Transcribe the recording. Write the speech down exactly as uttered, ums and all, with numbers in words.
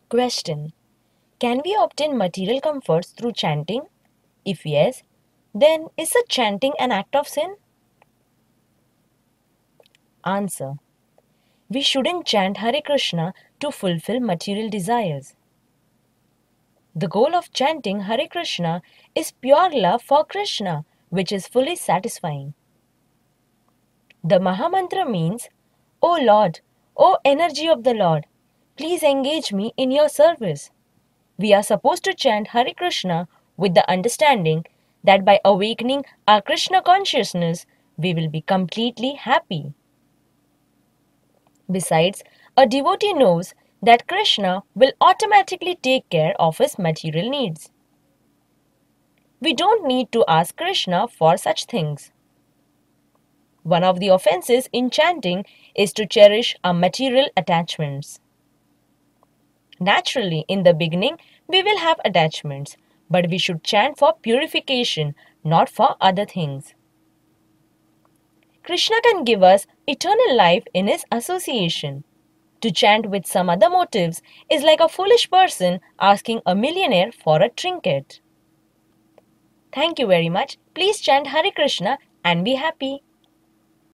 Question. Can we obtain material comforts through chanting? If yes, then is such chanting an act of sin? Answer. We shouldn't chant Hare Krishna to fulfill material desires. The goal of chanting Hare Krishna is pure love for Krishna, which is fully satisfying. The Mahamantra means, O Lord, O energy of the Lord, please engage me in your service. We are supposed to chant Hare Krishna with the understanding that by awakening our Krishna consciousness, we will be completely happy. Besides, a devotee knows that Krishna will automatically take care of his material needs. We don't need to ask Krishna for such things. One of the offenses in chanting is to cherish our material attachments. Naturally, in the beginning, we will have attachments, but we should chant for purification, not for other things. Krishna can give us eternal life in his association. To chant with some other motives is like a foolish person asking a millionaire for a trinket. Thank you very much. Please chant Hare Krishna and be happy.